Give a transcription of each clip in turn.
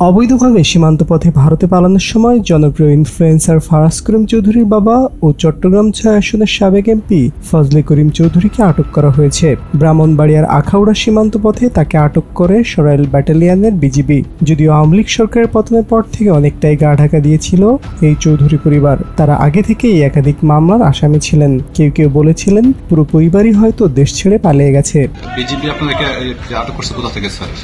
অবৈধভাবে সীমান্ত পথে ভারতে পালানোর সময় জনপ্রিয় ইনফ্লুয়েন্সার ফারাজ করিম চৌধুরীর বাবা ও চট্টগ্রাম ৬ আসনের সাবেক এমপি ফজলে করিম চৌধুরীকে আটক করা হয়েছে। ব্রাহ্মণবাড়িয়ার আখাউড়া সীমান্ত পথে তাকে আটক করে সরাইল ব্যাটালিয়নের বিজিবি। যদিও আওয়ামী লীগ সরকারের পতনের পর থেকে অনেকটাই গা ঢাকা দিয়েছিল এই চৌধুরী পরিবার। তারা আগে থেকেই একাধিক মামলার আসামি ছিলেন। কেউ কেউ বলেছিলেন পুরো পরিবারই হয়তো দেশ ছেড়ে পালিয়ে গেছে। বিজিবি আপনাদেরকে আটক করছে কোথা থেকে স্যার?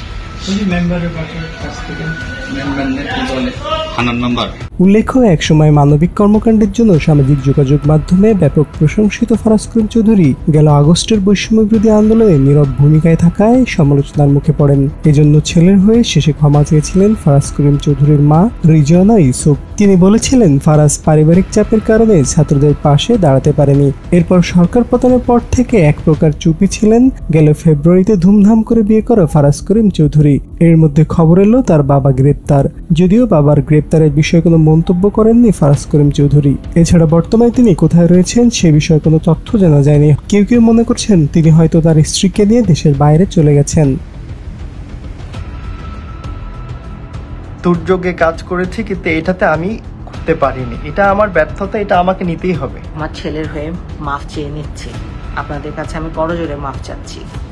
উল্লেখ্য, একসময় মানবিক কর্মকাণ্ডের জন্য সামাজিক যোগাযোগ মাধ্যমে ব্যাপক প্রশংসিত ফারাজ করিম চৌধুরী গেল আগস্টের বৈষম্য বিরোধী আন্দোলনে নীরব ভূমিকায় থাকায় সমালোচনার মুখে পড়েন। এজন্য ছেলের হয়ে শেষে ক্ষমা চেয়েছিলেন ফারাজ করিম চৌধুরীর মা রিজওয়ানা ইউসুফ। তিনি বলেছিলেন, ফারাজ পারিবারিক চাপের কারণে ছাত্রদের পাশে দাঁড়াতে পারেনি। এরপর সরকার পতনের পর থেকে এক প্রকার চুপি ছিলেন। গেল ফেব্রুয়ারিতে ধুমধাম করে বিয়ে করা ফারাজ করিম চৌধুরী। এর মধ্যে খবর এলো তার বাবা গ্রেপ্তার। যদিও বাবার গ্রেপ্তারের বিষয়ে কোনো মন্তব্য করেননি ফারাজ করিম চৌধুরী। এছাড়া বর্তমানে তিনি কোথায় রয়েছেন সে বিষয়ে কোনো তথ্য জানা যায়নি। কেউ কেউ মনে করছেন তিনি হয়তো তার স্ত্রীকে নিয়ে দেশের বাইরে চলে গেছেন। দুর্যোগে কাজ করেছি, কিন্তু এটাতে আমি করতে পারিনি। এটা আমার ব্যর্থতা, এটা আমাকে নিতেই হবে। আমার ছেলের হয়ে মাফ চেয়ে নিচ্ছি, আপনাদের কাছে আমি করজোরে মাফ চাচ্ছি।